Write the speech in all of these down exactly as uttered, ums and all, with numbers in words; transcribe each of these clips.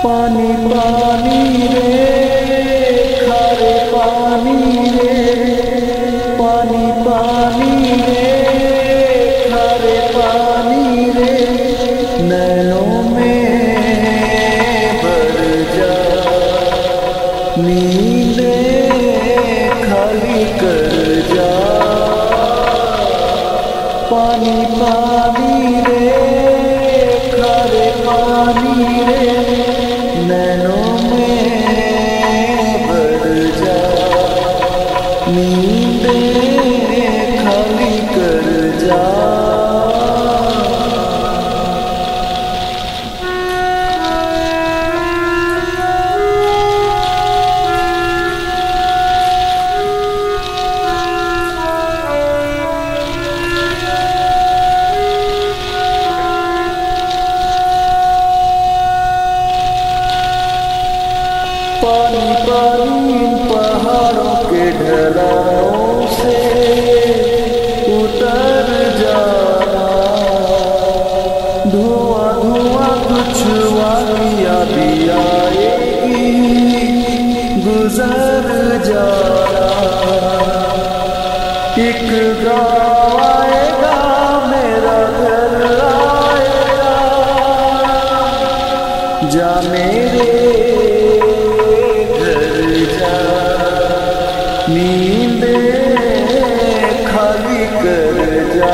पानी पानी रे खारे पानी रे, पानी पानी रे खारे पानी रे, नैनों में भर जा नींदे खाली कर जा। पानी पानी रे खारे पानी रे, नैनों में भर जा नींदे खाली कर जा। पानी पानी पहाड़ों के ढलानों से उतर जाना, धुआं धुआं कुछ वादियाँ भी आएगी गुजर जाना। एक गाँव आएगा मेरा घर आएगा, जा मेरे नींदे खाली कर जा।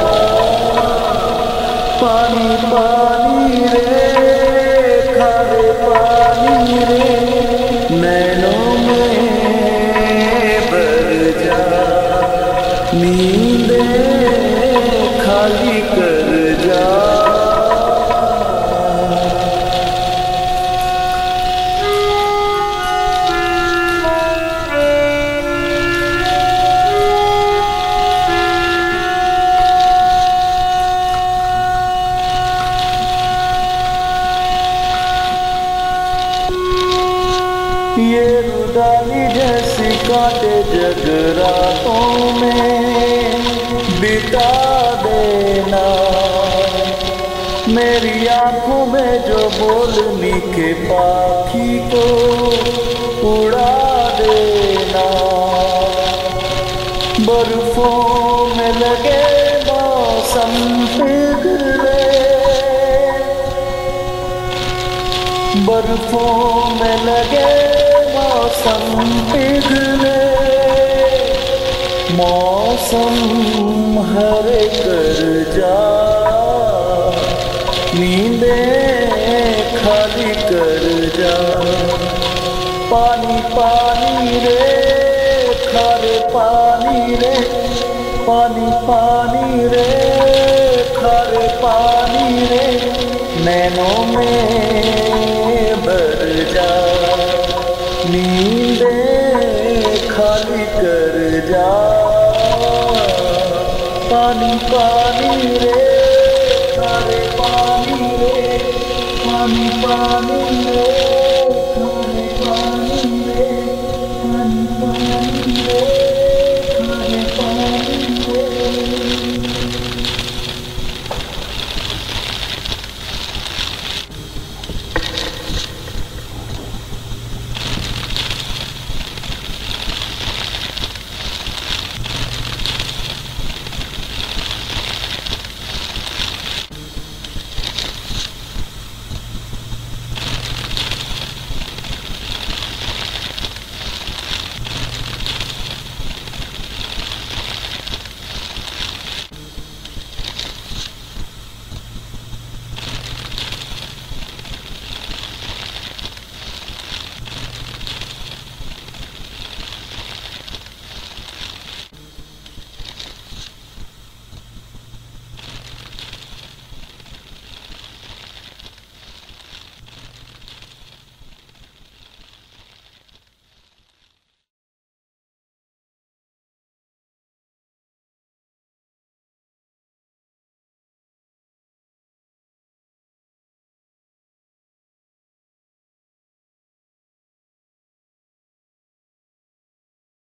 पानी पानी रे खारे पानी रे, नैनों में भर जा नींदे खाली कर जा। ये रुदाली जैसी काटे जगरातों में बिता देना, मेरी आंखों में जो बोलने के पाखी को उड़ा देना। बर्फों में लगे मौसम पिघले, बर्फों में लगे मौसम पिघले, मौसम हरे कर जा नींदे खाली कर जा। पानी पानी रे खारे पानी रे, पानी पानी रे खारे पानी रे, नैनों में भर जा नींदे खाली कर जा। पानी पानी रे खारे पानी रे, पानी पानी रे।